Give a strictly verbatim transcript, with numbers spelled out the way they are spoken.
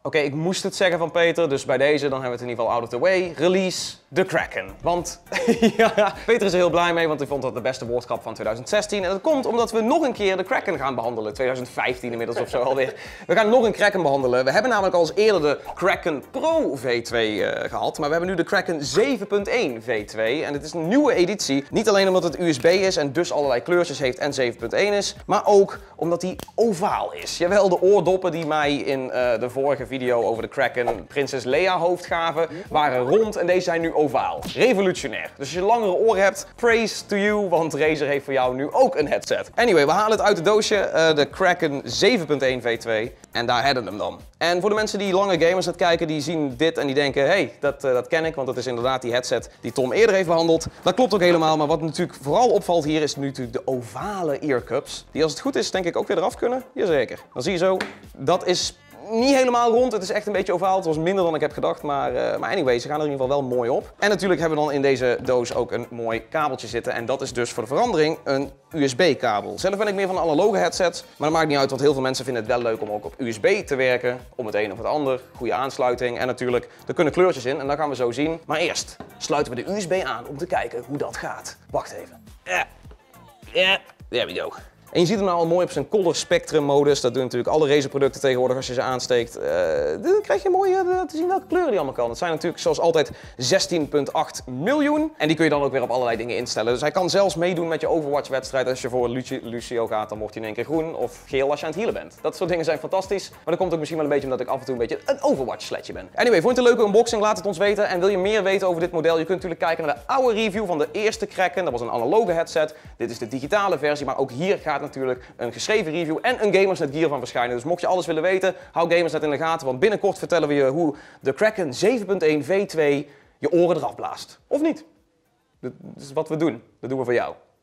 Oké, okay, ik moest het zeggen van Peter, dus bij deze dan hebben we het in ieder geval out of the way. Release de Kraken. Want ja, Peter is er heel blij mee, want hij vond dat de beste woordgrap van twintig zestien. En dat komt omdat we nog een keer de Kraken gaan behandelen. twintig vijftien inmiddels of zo alweer. We gaan nog een Kraken behandelen. We hebben namelijk al eens eerder de Kraken Pro V twee uh, gehad, maar we hebben nu de Kraken zeven punt één V twee. En het is een nieuwe editie. Niet alleen omdat het U S B is en dus allerlei kleurtjes heeft en zeven punt één is, maar ook omdat hij ovaal is. Jawel, de oordoppen die mij in uh, de vorige video over de Kraken Prinses Leia hoofd gaven, waren rond en deze zijn nu ovaal. Revolutionair. Dus als je langere oren hebt, praise to you, want Razer heeft voor jou nu ook een headset. Anyway, we halen het uit het doosje, uh, de Kraken zeven punt één V twee. En daar hebben we hem dan. En voor de mensen die lange gamers het kijken, die zien dit en die denken, hé, hey, dat, uh, dat ken ik, want dat is inderdaad die headset die Tom eerder heeft behandeld. Dat klopt ook helemaal, maar wat natuurlijk vooral opvalt hier is nu natuurlijk de ovale earcups. Die als het goed is, denk ik ook weer eraf kunnen. Jazeker. Dan zie je zo, dat is niet helemaal rond, het is echt een beetje ovaal. Het was minder dan ik heb gedacht, maar, uh, maar anyway, ze gaan er in ieder geval wel mooi op. En natuurlijk hebben we dan in deze doos ook een mooi kabeltje zitten. En dat is dus voor de verandering een U S B-kabel. Zelf ben ik meer van analoge headsets, maar dat maakt niet uit, want heel veel mensen vinden het wel leuk om ook op U S B te werken. Om het een of het ander, goede aansluiting en natuurlijk, er kunnen kleurtjes in en dat gaan we zo zien. Maar eerst sluiten we de U S B aan om te kijken hoe dat gaat. Wacht even. Ja, ja, there we go. En je ziet hem nou al mooi op zijn color spectrum modus. Dat doen natuurlijk alle Razer producten tegenwoordig als je ze aansteekt. Uh, dan krijg je mooi uh, te zien welke kleuren die allemaal kan. Het zijn natuurlijk zoals altijd zestien komma acht miljoen. En die kun je dan ook weer op allerlei dingen instellen. Dus hij kan zelfs meedoen met je Overwatch wedstrijd. Als je voor Lucio, Lucio gaat, dan wordt hij in één keer groen. Of geel als je aan het healen bent. Dat soort dingen zijn fantastisch. Maar dat komt ook misschien wel een beetje omdat ik af en toe een beetje een Overwatch sletje ben. Anyway, vond je het een leuke unboxing? Laat het ons weten. En wil je meer weten over dit model? Je kunt natuurlijk kijken naar de oude review van de eerste Kraken. Dat was een analoge headset. Dit is de digitale versie. Maar ook hier gaat natuurlijk een geschreven review en een Gamersnet Gear van verschijnen. Dus mocht je alles willen weten, hou Gamersnet in de gaten, want binnenkort vertellen we je hoe de Kraken zeven punt één V twee je oren eraf blaast. Of niet? Dat is wat we doen. Dat doen we voor jou.